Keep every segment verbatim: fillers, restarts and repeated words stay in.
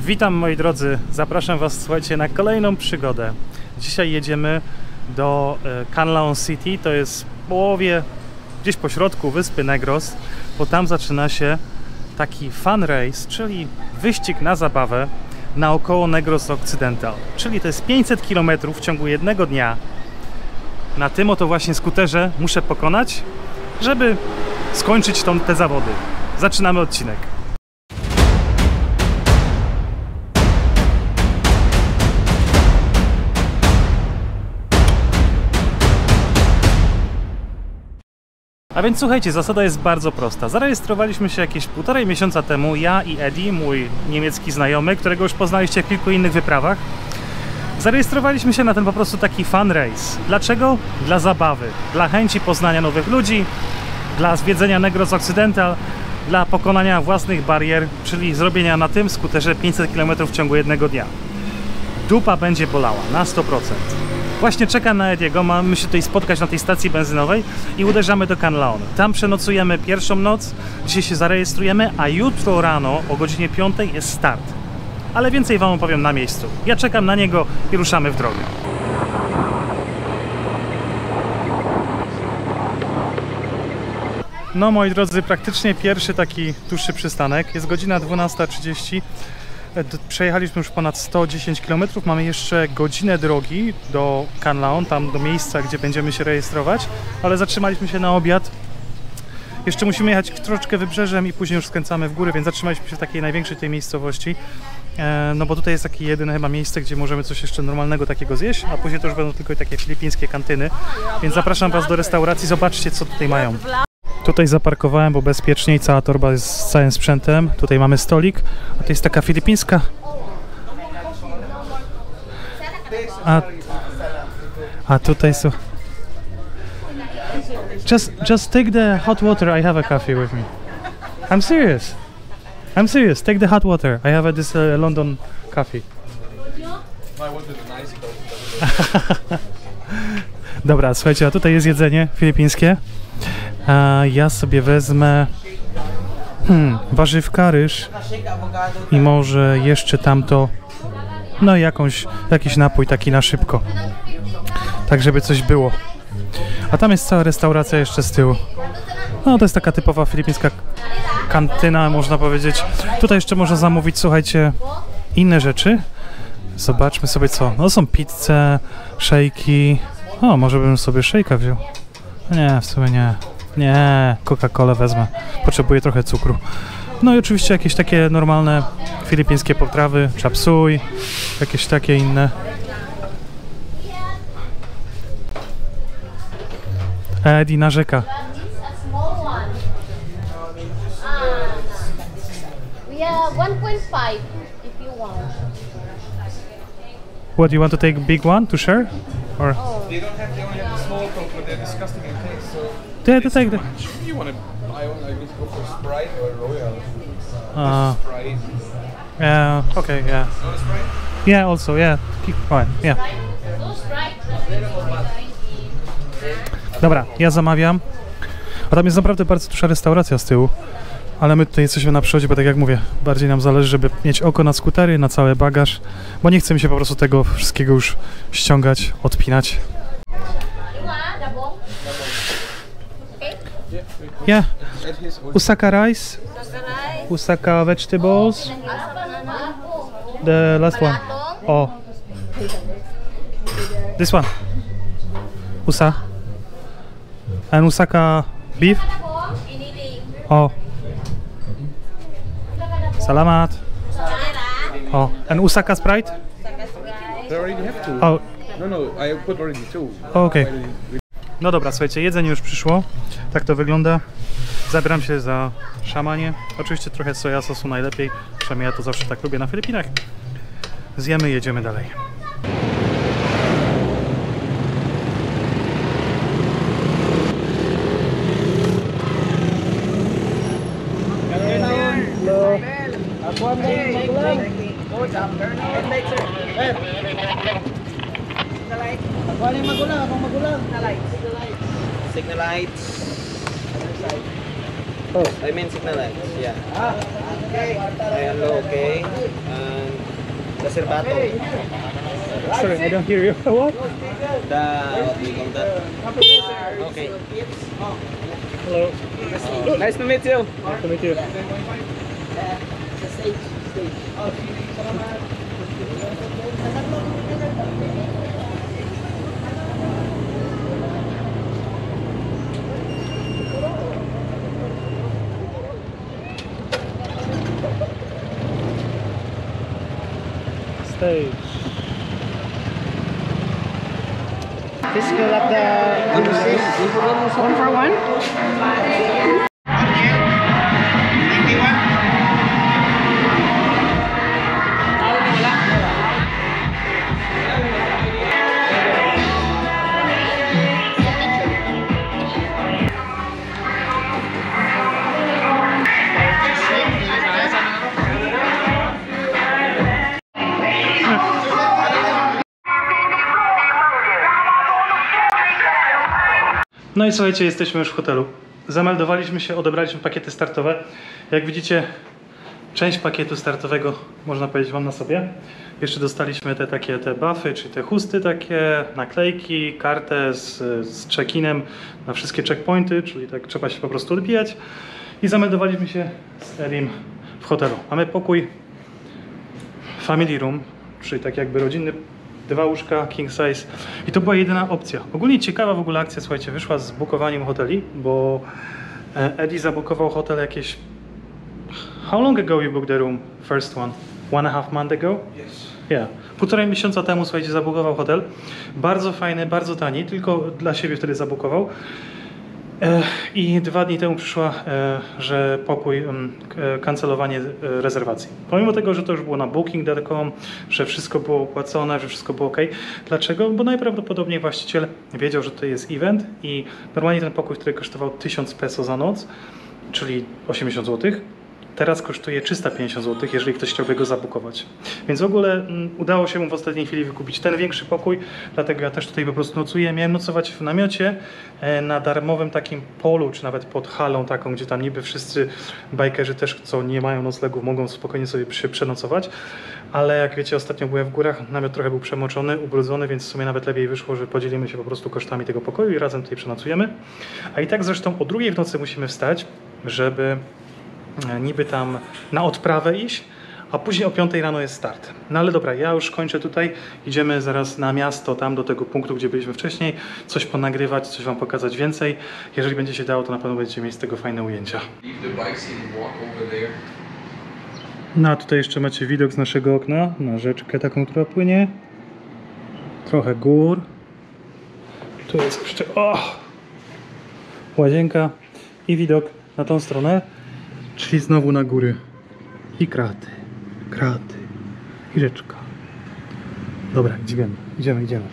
Witam moi drodzy, zapraszam was, słuchajcie, na kolejną przygodę. Dzisiaj jedziemy do Canlaon City, to jest w połowie, gdzieś po środku wyspy Negros, bo tam zaczyna się taki fun race, czyli wyścig na zabawę naokoło Negros Occidental. Czyli to jest pięćset kilometrów w ciągu jednego dnia. Na tym oto właśnie skuterze muszę pokonać, żeby skończyć tą, te zawody. Zaczynamy odcinek. A więc słuchajcie, zasada jest bardzo prosta. Zarejestrowaliśmy się jakieś półtorej miesiąca temu, ja i Eddie, mój niemiecki znajomy, którego już poznaliście w kilku innych wyprawach. Zarejestrowaliśmy się na ten po prostu taki fun race. Dlaczego? Dla zabawy, dla chęci poznania nowych ludzi, dla zwiedzenia Negros Occidental, dla pokonania własnych barier, czyli zrobienia na tym skuterze pięćset kilometrów w ciągu jednego dnia. Dupa będzie bolała, na sto procent. Właśnie czekam na Ediego, mamy się tutaj spotkać na tej stacji benzynowej i uderzamy do Canlaon. Tam przenocujemy pierwszą noc, dzisiaj się zarejestrujemy, a jutro rano o godzinie piątej jest start. Ale więcej wam opowiem na miejscu. Ja czekam na niego i ruszamy w drogę. No moi drodzy, praktycznie pierwszy taki dłuższy przystanek. Jest godzina dwunasta trzydzieści. Przejechaliśmy już ponad sto dziesięć kilometrów. Mamy jeszcze godzinę drogi do Canlaon, tam do miejsca, gdzie będziemy się rejestrować. Ale zatrzymaliśmy się na obiad. Jeszcze musimy jechać troszeczkę wybrzeżem i później już skręcamy w górę, więc zatrzymaliśmy się w takiej największej tej miejscowości. No bo tutaj jest takie jedyne chyba miejsce, gdzie możemy coś jeszcze normalnego takiego zjeść, a później to już będą tylko takie filipińskie kantyny. Więc zapraszam was do restauracji, zobaczcie co tutaj mają. Tutaj zaparkowałem, bo bezpieczniej, cała torba jest z całym sprzętem. Tutaj mamy stolik, a to jest taka filipińska. A, a tutaj są... Just, just take the hot water, I have a coffee with me. I'm serious. I'm serious, take the hot water. I have a, this uh, London coffee. Dobra, słuchajcie, a tutaj jest jedzenie filipińskie. A ja sobie wezmę hmm, warzywka, ryż i może jeszcze tamto, no jakąś, jakiś napój taki na szybko, tak żeby coś było. A tam jest cała restauracja jeszcze z tyłu. No to jest taka typowa filipińska kantyna, można powiedzieć. Tutaj jeszcze można zamówić, słuchajcie, inne rzeczy. Zobaczmy sobie co. No są pizze, szejki. O, może bym sobie szejka wziął. Nie, w sumie nie. Nie, Coca-Colę wezmę. Potrzebuję trochę cukru. No i oczywiście jakieś takie normalne filipińskie potrawy, chop suey, jakieś takie inne. Eddie narzeka. one point five if you want. What, you want to take a big one to share? Or? Oh. They don't have, they only have the small Coke, but they're disgusting in taste, so... Yeah, to take the... If you want to buy one, I would go for Sprite or Royal. Uh, Sprite. yeah, okay, yeah. You want a Sprite? Yeah, also, yeah. Keep fine, yeah. Dobra, ja zamawiam. A tam jest naprawdę bardzo duża restauracja z tyłu. Ale my tutaj jesteśmy na przodzie, bo tak jak mówię, bardziej nam zależy, żeby mieć oko na skutery, na cały bagaż, bo nie chce mi się po prostu tego wszystkiego już ściągać, odpinać. Yeah. Usaka rice, Usaka vegetables, the last one. Oh, this one. Usa. And Usaka beef. Oh. Salamat. Oh, and Usaka Sprite? They already have two. Oh, No, no, I put already two. okej. Okay. No dobra, słuchajcie, jedzenie już przyszło. Tak to wygląda. Zabieram się za szamanie. Oczywiście trochę soja sosu najlepiej. Przynajmniej ja to zawsze tak lubię na Filipinach. Zjemy i jedziemy dalej. Signal lights. Oh, I mean signal lights, yeah. Ah, okay. Hello, okay. And reservado. Sorry, I don't hear you. What? The what do you call that? Okay. Hello. Nice to meet you. Nice to meet you. Stage. Physical of the one for one. No i słuchajcie, jesteśmy już w hotelu. Zameldowaliśmy się, odebraliśmy pakiety startowe. Jak widzicie, część pakietu startowego, można powiedzieć, mam na sobie. Jeszcze dostaliśmy te takie te buffy, czyli te chusty takie, naklejki, kartę z, z check-inem na wszystkie checkpointy, czyli tak trzeba się po prostu odbijać. I zameldowaliśmy się z Erim w hotelu. Mamy pokój family room, czyli tak jakby rodzinny, dwa łóżka, king size i to była jedyna opcja. Ogólnie ciekawa w ogóle akcja, słuchajcie, wyszła z bukowaniem hoteli, bo Eddie zabukował hotel jakieś... How long ago you booked the room? First one? One and a half month ago? Yes. Yeah. Półtorej miesiąca temu, słuchajcie, zabukował hotel. Bardzo fajny, bardzo tani, tylko dla siebie wtedy zabukował. I dwa dni temu przyszła, że pokój, kancelowanie rezerwacji. Pomimo tego, że to już było na booking kropka com, że wszystko było opłacone, że wszystko było ok. Dlaczego? Bo najprawdopodobniej właściciel wiedział, że to jest event i normalnie ten pokój, który kosztował tysiąc peso za noc, czyli osiemdziesiąt złotych, teraz kosztuje trzysta pięćdziesiąt złotych, jeżeli ktoś chciałby go zabukować. Więc w ogóle m, udało się mu w ostatniej chwili wykupić ten większy pokój, dlatego ja też tutaj po prostu nocuję. Miałem nocować w namiocie e, na darmowym takim polu, czy nawet pod halą taką, gdzie tam niby wszyscy bajkerzy też, co nie mają noclegów, mogą spokojnie sobie się przenocować. Ale jak wiecie, ostatnio byłem w górach, namiot trochę był przemoczony, ubrudzony, więc w sumie nawet lepiej wyszło, że podzielimy się po prostu kosztami tego pokoju i razem tutaj przenocujemy. A i tak zresztą o drugiej w nocy musimy wstać, żeby niby tam na odprawę iść, a później o piątej rano jest start. No ale dobra, ja już kończę tutaj, idziemy zaraz na miasto, tam do tego punktu, gdzie byliśmy wcześniej, coś ponagrywać, coś wam pokazać więcej. Jeżeli będzie się dało, to na pewno będziecie mieć z tego fajne ujęcia. No a tutaj jeszcze macie widok z naszego okna, na rzeczkę taką, która płynie. Trochę gór. Tu jest jeszcze, o! Łazienka i widok na tą stronę, czyli znowu na góry i kraty, kraty i rzeczka. Dobra, idziemy, idziemy, idziemy.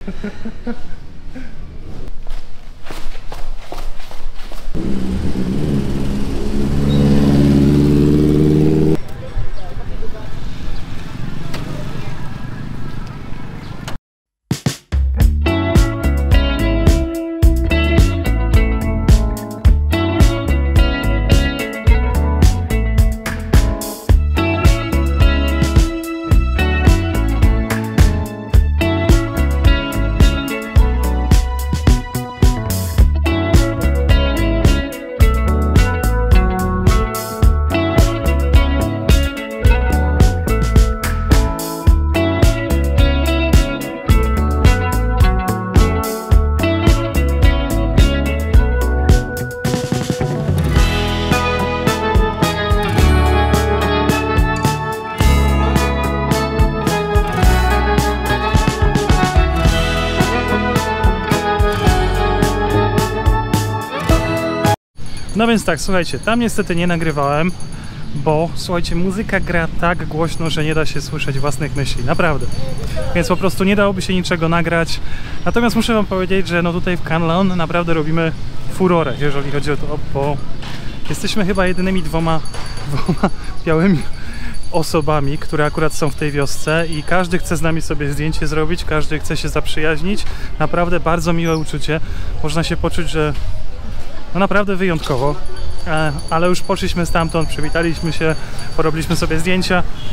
No więc tak, słuchajcie, tam niestety nie nagrywałem, bo słuchajcie, muzyka gra tak głośno, że nie da się słyszeć własnych myśli, naprawdę. Więc po prostu nie dałoby się niczego nagrać. Natomiast muszę wam powiedzieć, że no tutaj w Canlon naprawdę robimy furorę, jeżeli chodzi o to, bo jesteśmy chyba jedynymi dwoma, dwoma białymi osobami, które akurat są w tej wiosce i każdy chce z nami sobie zdjęcie zrobić, każdy chce się zaprzyjaźnić. Naprawdę bardzo miłe uczucie. Można się poczuć, że no naprawdę wyjątkowo, ale już poszliśmy stamtąd, przywitaliśmy się, porobiliśmy sobie zdjęcia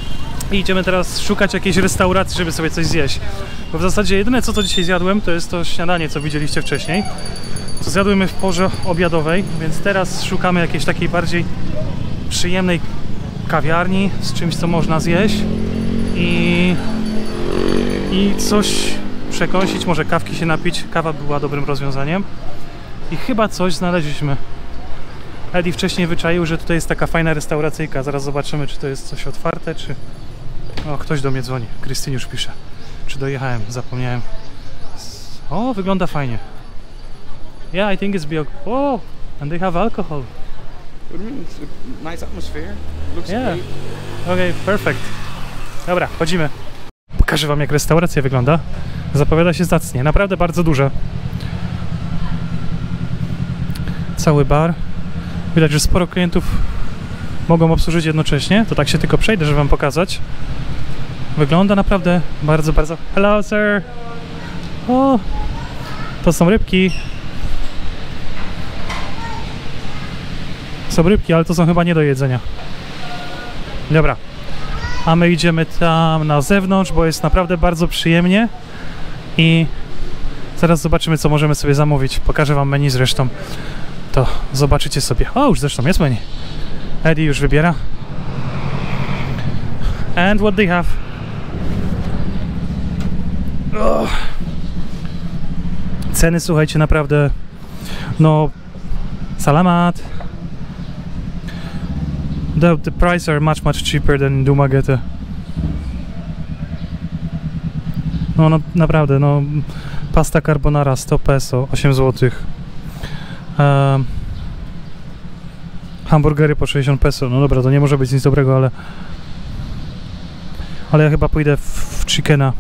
I idziemy teraz szukać jakiejś restauracji, żeby sobie coś zjeść. Bo w zasadzie jedyne co to dzisiaj zjadłem, to jest to śniadanie, co widzieliście wcześniej. To zjadłem w porze obiadowej, więc teraz szukamy jakiejś takiej bardziej przyjemnej kawiarni z czymś, co można zjeść i, i coś przekąsić, może kawki się napić. Kawa była dobrym rozwiązaniem i chyba coś znaleźliśmy. Eddie wcześniej wyczaił, że tutaj jest taka fajna restauracyjka. Zaraz zobaczymy, czy to jest coś otwarte, czy... O, ktoś do mnie dzwoni. Krystyn już pisze. Czy dojechałem? Zapomniałem. O, wygląda fajnie. Yeah, I think it's bio... Oh, and they have alcohol. What do you mean? It's a nice atmosphere. Looks Yeah. great. Okay, perfect. Dobra, chodzimy. Pokażę wam, jak restauracja wygląda. Zapowiada się zacnie. Naprawdę bardzo duże. Cały bar. Widać, że sporo klientów mogą obsłużyć jednocześnie. To tak się tylko przejdę, żeby wam pokazać. Wygląda naprawdę bardzo, bardzo... Hello, sir! O! To są rybki. Są rybki, ale to są chyba nie do jedzenia. Dobra. A my idziemy tam na zewnątrz, bo jest naprawdę bardzo przyjemnie. I zaraz zobaczymy, co możemy sobie zamówić. Pokażę wam menu zresztą. To zobaczycie sobie. O, już zresztą jest menu. Eddie już wybiera. And what they have? Oh. Ceny, słuchajcie, naprawdę, no, salamat. The, the prices are much, much cheaper than Dumaguete. No, no, naprawdę, no, pasta carbonara sto peso, osiem złotych. Um, hamburgery po sześćdziesiąt peso. No dobra, to nie może być nic dobrego, ale ale ja chyba pójdę w, w chickena.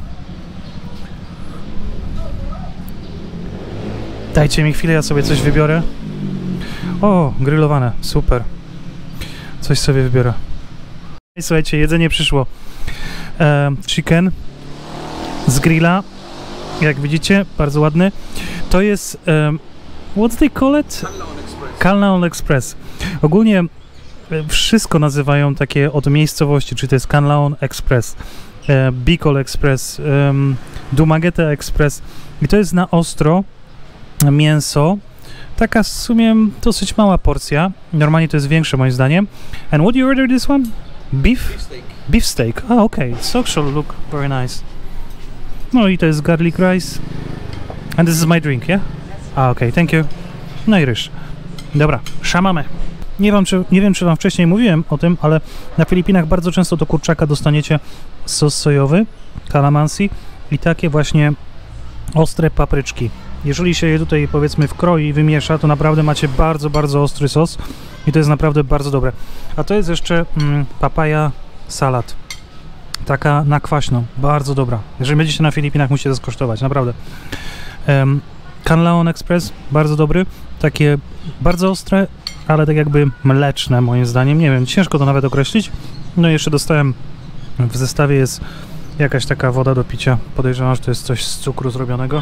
Dajcie mi chwilę, ja sobie coś wybiorę. O, grillowane, super. Coś sobie wybiorę. I słuchajcie, jedzenie przyszło. Um, chicken z grilla. Jak widzicie, bardzo ładny. To jest um, what's they call it? Canlaon Express. Ogólnie wszystko nazywają takie od miejscowości, czy to jest Canlaon Express, e, Bicol Express, e, Dumaguete Express i to jest na ostro mięso. Taka w sumie dosyć mała porcja. Normalnie to jest większe moim zdaniem. And what do you order this one? Beef? Beef steak. Beef steak. Ah, okay. So shall look very nice. No i to jest garlic rice. And this is my drink, yeah? Ah, okay, thank you. No i ryż. Dobra, szamamy. Nie wiem, czy, nie wiem, czy wam wcześniej mówiłem o tym, ale na Filipinach bardzo często do kurczaka dostaniecie sos sojowy, calamansi i takie właśnie ostre papryczki. Jeżeli się je tutaj, powiedzmy, wkroi i wymiesza, to naprawdę macie bardzo, bardzo ostry sos i to jest naprawdę bardzo dobre. A to jest jeszcze mm, papaya salad. Taka na kwaśno, bardzo dobra. Jeżeli będziecie na Filipinach, musicie to skosztować, naprawdę. Um, Canlaon Express, bardzo dobry, takie bardzo ostre, ale tak jakby mleczne moim zdaniem, nie wiem, ciężko to nawet określić. No i jeszcze dostałem, w zestawie jest jakaś taka woda do picia, podejrzewam, że to jest coś z cukru zrobionego.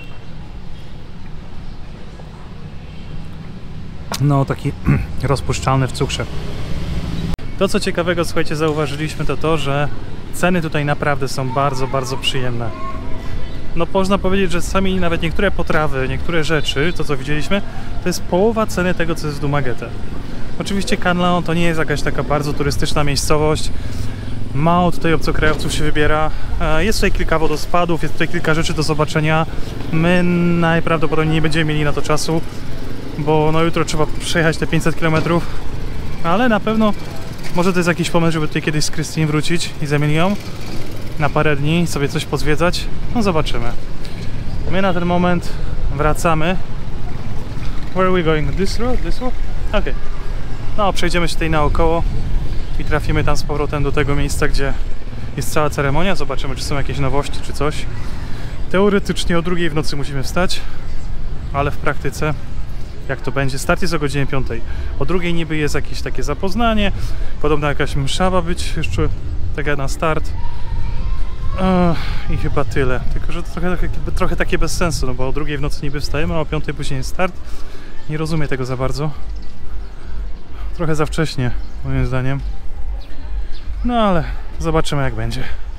No taki rozpuszczalny w cukrze. To co ciekawego, słuchajcie, zauważyliśmy to to, że ceny tutaj naprawdę są bardzo, bardzo przyjemne. No można powiedzieć, że sami nawet niektóre potrawy, niektóre rzeczy, to co widzieliśmy, to jest połowa ceny tego, co jest w Dumaguete. Oczywiście Canlaon to nie jest jakaś taka bardzo turystyczna miejscowość. Mało tutaj obcokrajowców się wybiera. Jest tutaj kilka wodospadów, jest tutaj kilka rzeczy do zobaczenia. My najprawdopodobniej nie będziemy mieli na to czasu, bo no jutro trzeba przejechać te pięćset kilometrów. Ale na pewno może to jest jakiś pomysł, żeby tutaj kiedyś z Krystyn wrócić i z Emilią na parę dni i sobie coś pozwiedzać. No zobaczymy. My na ten moment wracamy. Where are we going? This road? This road? Okay. No, przejdziemy się tutaj naokoło i trafimy tam z powrotem do tego miejsca, gdzie jest cała ceremonia. Zobaczymy, czy są jakieś nowości, czy coś. Teoretycznie o drugiej w nocy musimy wstać, ale w praktyce jak to będzie? Start jest o godzinie piątej. O drugiej niby jest jakieś takie zapoznanie. Podobno jakaś msza ma być jeszcze taka na start. Ech, I chyba tyle. Tylko, że to trochę, trochę takie bez sensu, no bo o drugiej w nocy niby wstajemy, a o piątej później jest start. Nie rozumiem tego za bardzo. Trochę za wcześnie, moim zdaniem. No ale Zobaczymy, jak będzie.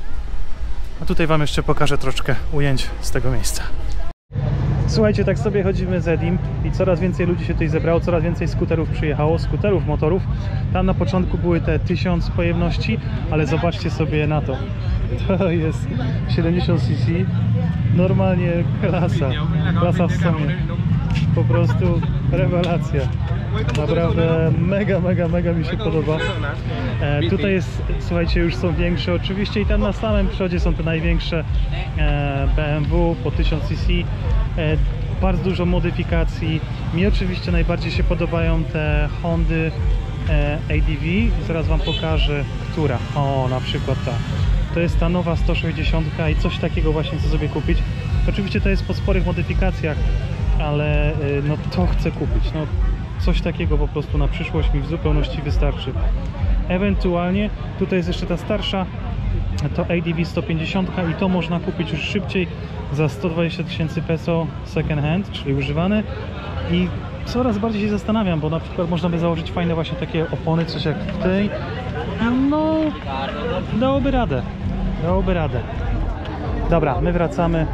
A tutaj wam jeszcze pokażę troszkę ujęć z tego miejsca. Słuchajcie, tak sobie chodzimy z Edim i coraz więcej ludzi się tutaj zebrało, coraz więcej skuterów przyjechało, skuterów, motorów. Tam na początku były te tysiąc pojemności, ale zobaczcie sobie na to. To jest siedemdziesiąt cc, normalnie klasa, klasa w sumie. Po prostu rewelacja. Naprawdę mega, mega, mega mi się podoba. E, tutaj jest, słuchajcie, już są większe oczywiście i tam na samym przodzie są te największe e, B M W po tysiąc cc. E, bardzo dużo modyfikacji. Mi oczywiście najbardziej się podobają te Hondy e, A D V. Zaraz wam pokażę, która. O, na przykład ta. To jest ta nowa sto sześćdziesiąt i coś takiego właśnie chcę sobie kupić. Oczywiście to jest po sporych modyfikacjach, ale no to chcę kupić. No, coś takiego po prostu na przyszłość mi w zupełności wystarczy. Ewentualnie tutaj jest jeszcze ta starsza, to A D V sto pięćdziesiąt i to można kupić już szybciej za sto dwadzieścia tysięcy peso second hand, czyli używane. I coraz bardziej się zastanawiam, bo na przykład można by założyć fajne właśnie takie opony, coś jak w tej. No, dałoby radę. Dałoby radę. Dobra, my wracamy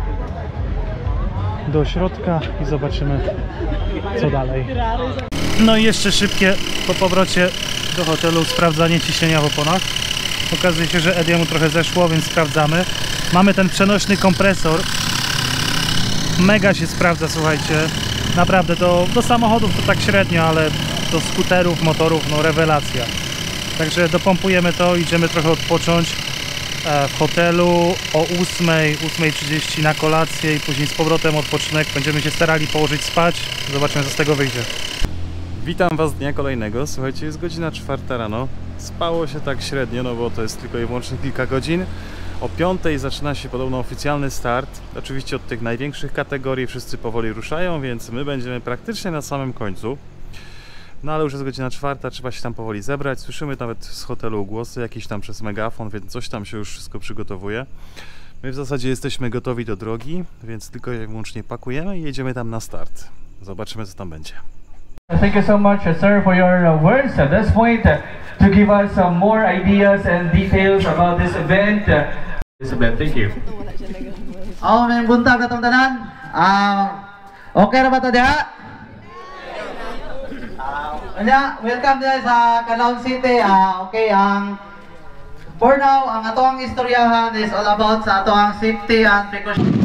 do środka i zobaczymy, co dalej. No i jeszcze szybkie po powrocie do hotelu sprawdzanie ciśnienia w oponach. Okazuje się, że Ediemu trochę zeszło, więc sprawdzamy. Mamy ten przenośny kompresor. Mega się sprawdza, słuchajcie. Naprawdę, do, do samochodów to tak średnio, ale do skuterów, motorów, no rewelacja. Także dopompujemy to, idziemy trochę odpocząć w hotelu o ósmej, ósmej trzydzieści na kolację i później z powrotem odpoczynek. Będziemy się starali położyć spać. Zobaczymy, co z tego wyjdzie. Witam was dnia kolejnego. Słuchajcie, jest godzina czwarta rano. Spało się tak średnio, no bo to jest tylko i wyłącznie kilka godzin. O piątej zaczyna się podobno oficjalny start. Oczywiście od tych największych kategorii wszyscy powoli ruszają, więc my będziemy praktycznie na samym końcu. No ale już jest godzina czwarta, trzeba się tam powoli zebrać. Słyszymy nawet z hotelu głosy jakieś tam przez megafon, więc coś tam się już wszystko przygotowuje. My w zasadzie jesteśmy gotowi do drogi, więc tylko i wyłącznie pakujemy i jedziemy tam na start. Zobaczymy, co tam będzie. Thank you so much, sir, for your uh, words at this point uh, to give us some more ideas and details about this event. Uh, this event, thank you. Oh, may buntag na tong tanan. Ah, okay ra ba ta diha? Kanya, welcome din sa Calao City. Ah, okay, ang for now, ang atong istoryahan is all about sa atong safety and precaution.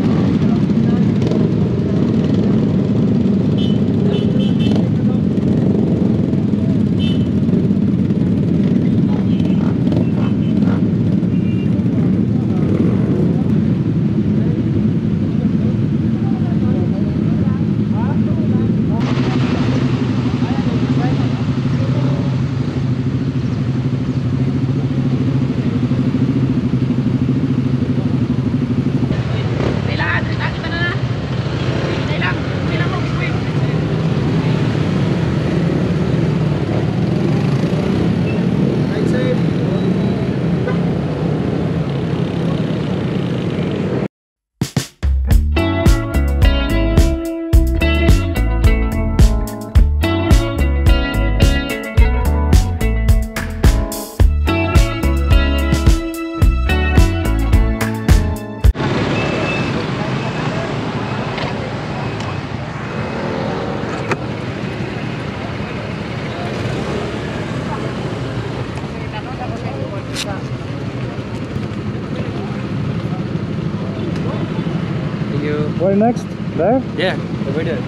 Where next? There? Yeah, over there.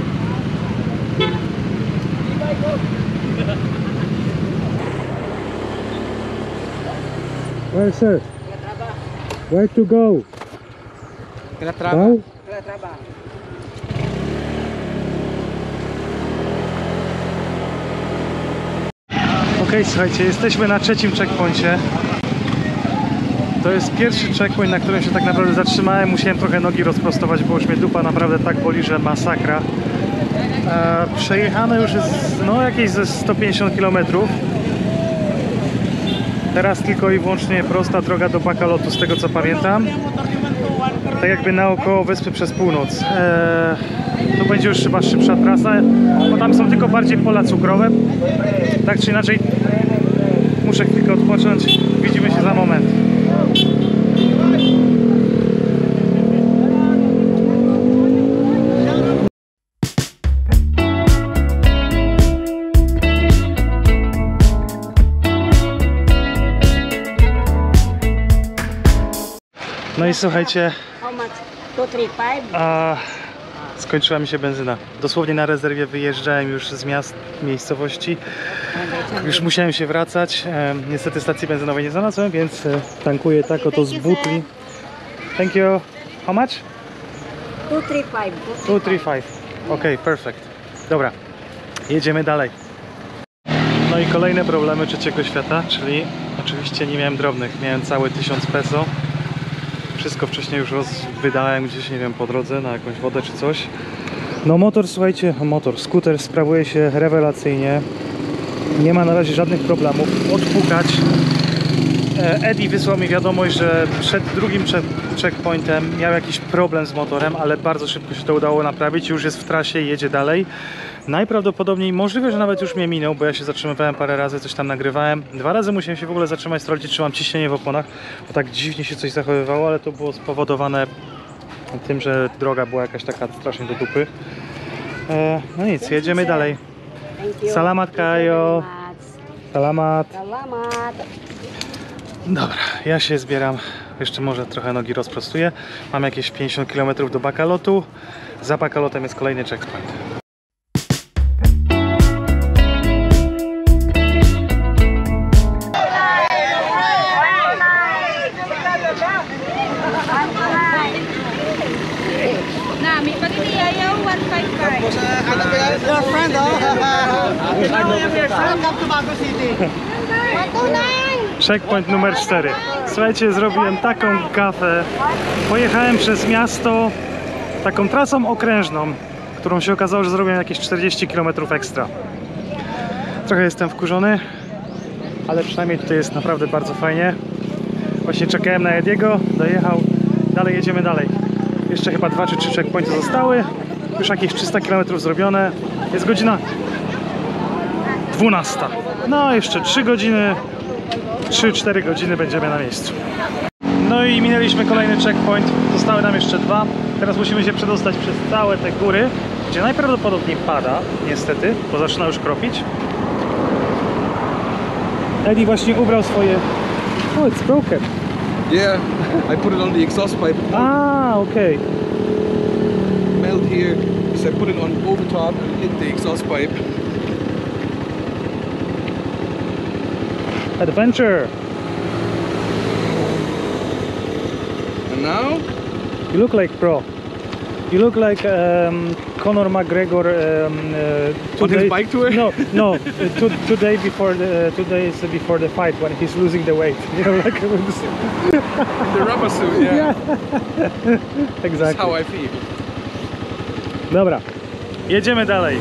Where, sir? Where to go? Now? Ok, słuchajcie, jesteśmy na trzecim checkpoincie. To jest pierwszy checkpoint, na którym się tak naprawdę zatrzymałem. Musiałem trochę nogi rozprostować, bo już mnie dupa naprawdę tak boli, że masakra. E, przejechane już jest no jakieś ze sto pięćdziesiąt kilometrów. Teraz tylko i wyłącznie prosta droga do Baccalotu, z tego co pamiętam. Tak jakby naokoło wyspy przez północ. E, tu będzie już chyba szybsza trasa, bo tam są tylko bardziej pola cukrowe. Tak czy inaczej, muszę chwilkę odpocząć. Widzimy się się za moment. No i słuchajcie, How much? Two, three, five. a skończyła mi się benzyna. Dosłownie na rezerwie wyjeżdżałem już z miast, miejscowości. Już musiałem się wracać. E, niestety stacji benzynowej nie znalazłem, więc e, tankuję tak oto z butli. Thank you. How much? Two, three, five. two, three, five. Ok, perfect. Dobra, jedziemy dalej. No i kolejne problemy trzeciego świata, czyli oczywiście nie miałem drobnych. Miałem całe tysiąc peso. Wszystko wcześniej już wydałem gdzieś, nie wiem, po drodze na jakąś wodę czy coś. No motor, słuchajcie, motor, skuter sprawuje się rewelacyjnie. Nie ma na razie żadnych problemów. Odpukać. Eddie wysłał mi wiadomość, że przed drugim checkpointem miał jakiś problem z motorem, ale bardzo szybko się to udało naprawić. Już jest w trasie i jedzie dalej. Najprawdopodobniej możliwe, że nawet już mnie minął, bo ja się zatrzymywałem parę razy, coś tam nagrywałem. Dwa razy musiałem się w ogóle zatrzymać, sprawdzić, czy mam ciśnienie w oponach, bo tak dziwnie się coś zachowywało, ale to było spowodowane tym, że droga była jakaś taka strasznie do dupy. E, no nic, jedziemy dalej. Salamat Kajo. Salamat. Salamat. Dobra, ja się zbieram. Jeszcze może trochę nogi rozprostuję. Mam jakieś pięćdziesiąt kilometrów do Baccalotu. Za Baccalotem jest kolejny checkpoint. Your friend, oh? Welcome to Bago City. Checkpoint numer cztery. Słuchajcie, zrobiłem taką gafę. Pojechałem przez miasto taką trasą okrężną, którą się okazało, że zrobiłem jakieś czterdzieści kilometrów ekstra. Trochę jestem wkurzony, ale przynajmniej tutaj jest naprawdę bardzo fajnie. Właśnie czekałem na Ediego, dojechał. Dalej jedziemy dalej. Jeszcze chyba dwa czy trzy checkpointy zostały. Już jakieś trzysta kilometrów zrobione. Jest godzina dwunasta. No jeszcze trzy godziny, trzy cztery godziny będziemy na miejscu. No i minęliśmy kolejny checkpoint. Zostały nam jeszcze dwa. Teraz musimy się przedostać przez całe te góry, gdzie najprawdopodobniej pada, niestety, bo zaczyna już kropić. Eddie właśnie ubrał swoje... Oh, it's broken. Yeah, I put it on the exhaust pipe. Ah, okay. Melt here, so I put it on over top and hit the exhaust pipe. Adventure. And now? You look like pro. You look like um, Conor McGregor. Um, uh, On his bike tour? No, no. Uh, two, two days before the two days before the fight, when he's losing the weight. You know, like The rubber suit, yeah. yeah. Exactly. That's how I feel. Dobra, jedziemy dalej.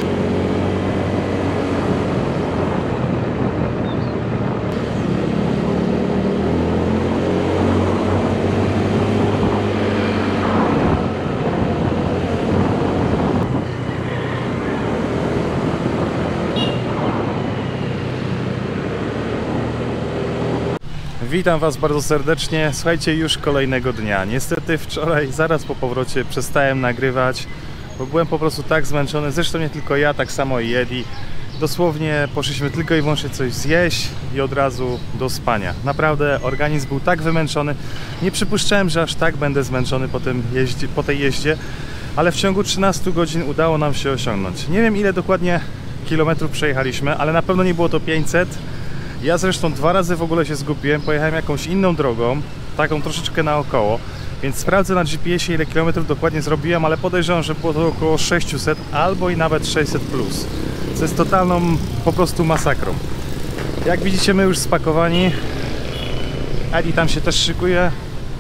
Witam Was bardzo serdecznie. Słuchajcie, już kolejnego dnia. Niestety wczoraj, zaraz po powrocie, przestałem nagrywać, bo byłem po prostu tak zmęczony. Zresztą nie tylko ja, tak samo i Eddie. Dosłownie poszliśmy tylko i wyłącznie coś zjeść i od razu do spania. Naprawdę organizm był tak wymęczony. Nie przypuszczałem, że aż tak będę zmęczony po, tym jeździe, po tej jeździe, ale w ciągu trzynastu godzin udało nam się osiągnąć. Nie wiem, ile dokładnie kilometrów przejechaliśmy, ale na pewno nie było to pięćset. Ja zresztą dwa razy w ogóle się zgubiłem, pojechałem jakąś inną drogą, taką troszeczkę naokoło, więc sprawdzę na G P S ie, ile kilometrów dokładnie zrobiłem, ale podejrzewam, że było to około sześćset albo i nawet sześćset plus, co jest totalną po prostu masakrą. Jak widzicie, my już spakowani. Eddie tam się też szykuje.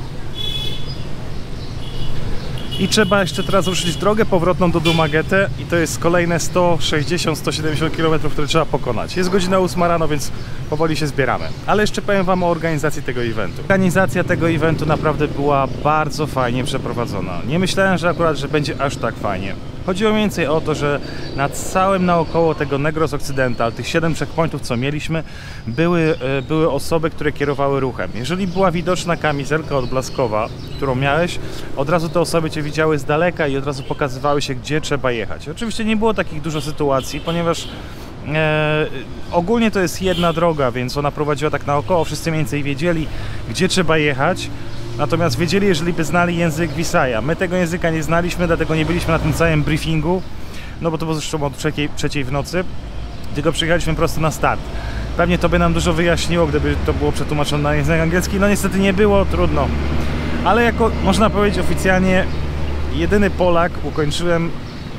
I trzeba jeszcze teraz ruszyć drogę powrotną do Dumaguete i to jest kolejne sto sześćdziesiąt do stu siedemdziesięciu kilometrów, które trzeba pokonać. Jest godzina ósma rano, więc powoli się zbieramy. Ale jeszcze powiem Wam o organizacji tego eventu. Organizacja tego eventu naprawdę była bardzo fajnie przeprowadzona. Nie myślałem, że akurat, że będzie aż tak fajnie. Chodziło mniej więcej o to, że nad całym naokoło tego Negros Occidental, tych siedem checkpointów, co mieliśmy, były, były osoby, które kierowały ruchem. Jeżeli była widoczna kamizelka odblaskowa, którą miałeś, od razu te osoby Cię widziały z daleka i od razu pokazywały się, gdzie trzeba jechać. Oczywiście nie było takich dużo sytuacji, ponieważ e, ogólnie to jest jedna droga, więc ona prowadziła tak naokoło, wszyscy mniej więcej wiedzieli, gdzie trzeba jechać. Natomiast wiedzieli, jeżeli by znali język Visaja. My tego języka nie znaliśmy, dlatego nie byliśmy na tym całym briefingu, no bo to było zresztą od trzeciej, trzeciej w nocy, tylko przyjechaliśmy prosto na start. Pewnie to by nam dużo wyjaśniło, gdyby to było przetłumaczone na język angielski. No niestety nie było, trudno. Ale jako, można powiedzieć oficjalnie, jedyny Polak ukończyłem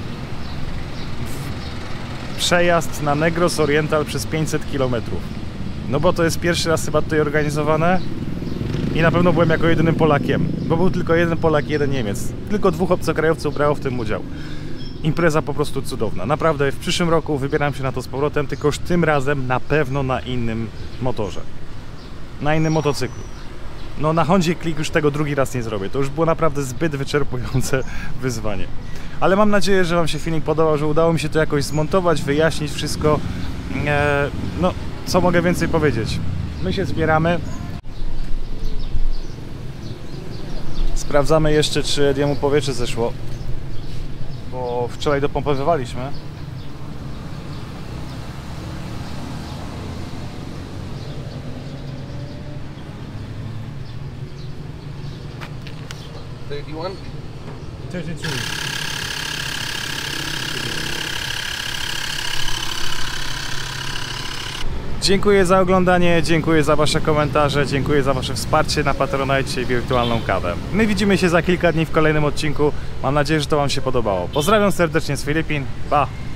przejazd na Negros Oriental przez pięćset kilometrów. No bo to jest pierwszy raz chyba tutaj organizowane. I na pewno byłem jako jedynym Polakiem, bo był tylko jeden Polak i jeden Niemiec. Tylko dwóch obcokrajowców brało w tym udział. Impreza po prostu cudowna. Naprawdę w przyszłym roku wybieram się na to z powrotem, tylko już tym razem na pewno na innym motorze. Na innym motocyklu. No na Hondzie Click już tego drugi raz nie zrobię. To już było naprawdę zbyt wyczerpujące wyzwanie. Ale mam nadzieję, że Wam się filmik podobał, że udało mi się to jakoś zmontować, wyjaśnić wszystko. Eee, no, co mogę więcej powiedzieć? My się zbieramy. Sprawdzamy jeszcze, czy Ediemu powietrze zeszło, bo wczoraj dopompowywaliśmy. thirty-one? thirty-two. Dziękuję za oglądanie, dziękuję za Wasze komentarze, dziękuję za Wasze wsparcie na Patronite i wirtualną kawę. My widzimy się za kilka dni w kolejnym odcinku. Mam nadzieję, że to Wam się podobało. Pozdrawiam serdecznie z Filipin. Pa!